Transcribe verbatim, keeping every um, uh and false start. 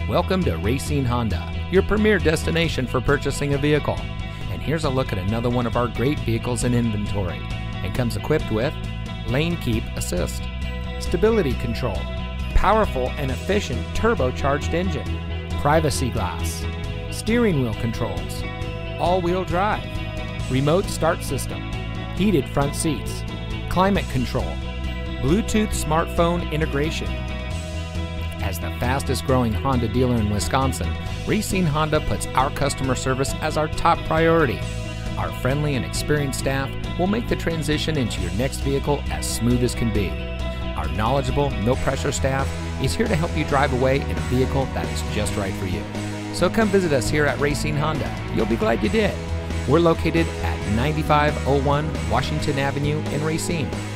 Welcome to Racine Honda, your premier destination for purchasing a vehicle. And here's a look at another one of our great vehicles in inventory, and comes equipped with lane keep assist, stability control, powerful and efficient turbocharged engine, privacy glass, steering wheel controls, all-wheel drive, remote start system, heated front seats, climate control, Bluetooth smartphone integration. As the fastest growing Honda dealer in Wisconsin, Racine Honda puts our customer service as our top priority. Our friendly and experienced staff will make the transition into your next vehicle as smooth as can be. Our knowledgeable, no-pressure staff is here to help you drive away in a vehicle that is just right for you. So come visit us here at Racine Honda. You'll be glad you did. We're located at ninety-five oh one Washington Avenue in Racine.